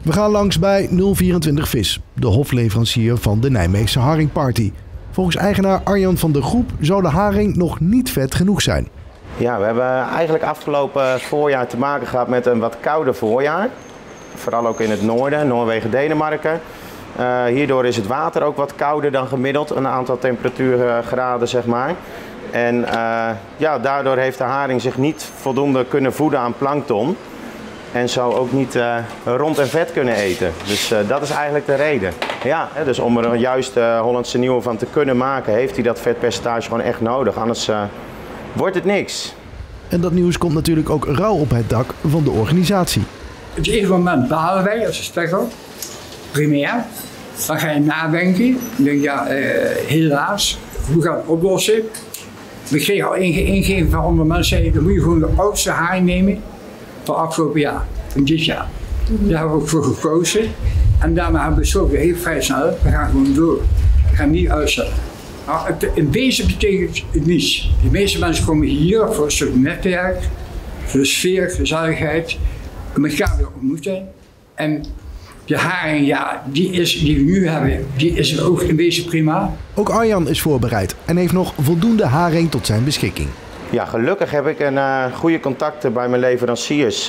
We gaan langs bij 024 Vis, de hofleverancier van de Nijmeegse Haringparty. Volgens eigenaar Arjan van der Groep zou de haring nog niet vet genoeg zijn. Ja, we hebben eigenlijk afgelopen voorjaar te maken gehad met een wat kouder voorjaar. Vooral ook in het noorden, Noorwegen, Denemarken. Hierdoor is het water ook wat kouder dan gemiddeld, een aantal temperatuurgraden zeg maar. En ja, daardoor heeft de haring zich niet voldoende kunnen voeden aan plankton. En zo ook niet rond en vet kunnen eten. Dus dat is eigenlijk de reden. Ja, dus om er een juiste Hollandse nieuwe van te kunnen maken, heeft hij dat vetpercentage gewoon echt nodig. Anders wordt het niks. En dat nieuws komt natuurlijk ook rauw op het dak van de organisatie. Op het eerste moment balen wij als stekker, primair. Dan ga je nadenken. Dan denk je, ja, helaas, hoe gaan we het oplossen? We kregen al ingeving van andere mensen, dan moet je gewoon de oudste haring nemen van afgelopen jaar, van dit jaar. Daar hebben we ook voor gekozen. En daarmee hebben we besloten heel vrij snel, we gaan gewoon door. We gaan niet uitstellen. Nou, in wezen betekent het niets. De meeste mensen komen hier voor een stuk netwerk, voor de sfeer, gezelligheid, om elkaar weer ontmoeten. En de haring, ja, die we nu hebben, die is ook in wezen prima. Ook Arjan is voorbereid en heeft nog voldoende haring tot zijn beschikking. Ja, gelukkig heb ik een goede contacten bij mijn leveranciers.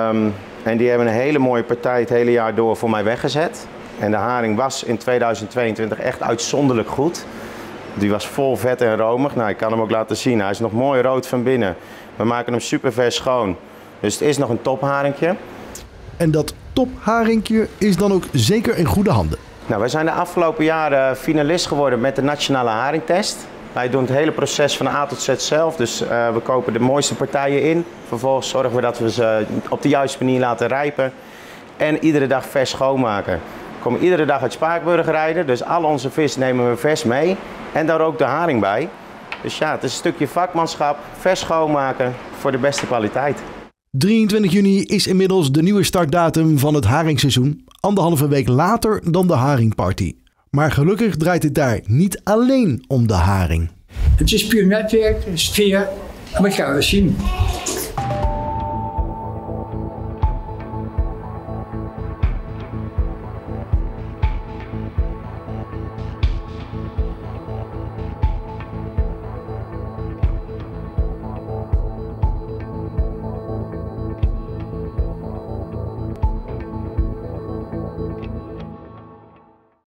En die hebben een hele mooie partij het hele jaar door voor mij weggezet. En de haring was in 2022 echt uitzonderlijk goed. Die was vol vet en romig. Nou, ik kan hem ook laten zien. Hij is nog mooi rood van binnen. We maken hem super vers schoon. Dus het is nog een topharingje. En dat topharingje is dan ook zeker in goede handen. Nou, wij zijn de afgelopen jaren finalist geworden met de Nationale Haringtest. Wij doen het hele proces van A tot Z zelf. Dus we kopen de mooiste partijen in. Vervolgens zorgen we dat we ze op de juiste manier laten rijpen. En iedere dag vers schoonmaken. We komen iedere dag uit Spakenburg rijden. Dus al onze vis nemen we vers mee. En daar ook de haring bij. Dus ja, het is een stukje vakmanschap. Vers schoonmaken voor de beste kwaliteit. 23 juni is inmiddels de nieuwe startdatum van het haringseizoen. 1,5 week later dan de haringparty. Maar gelukkig draait het daar niet alleen om de haring. Het is puur netwerk, sfeer, en we gaan het zien.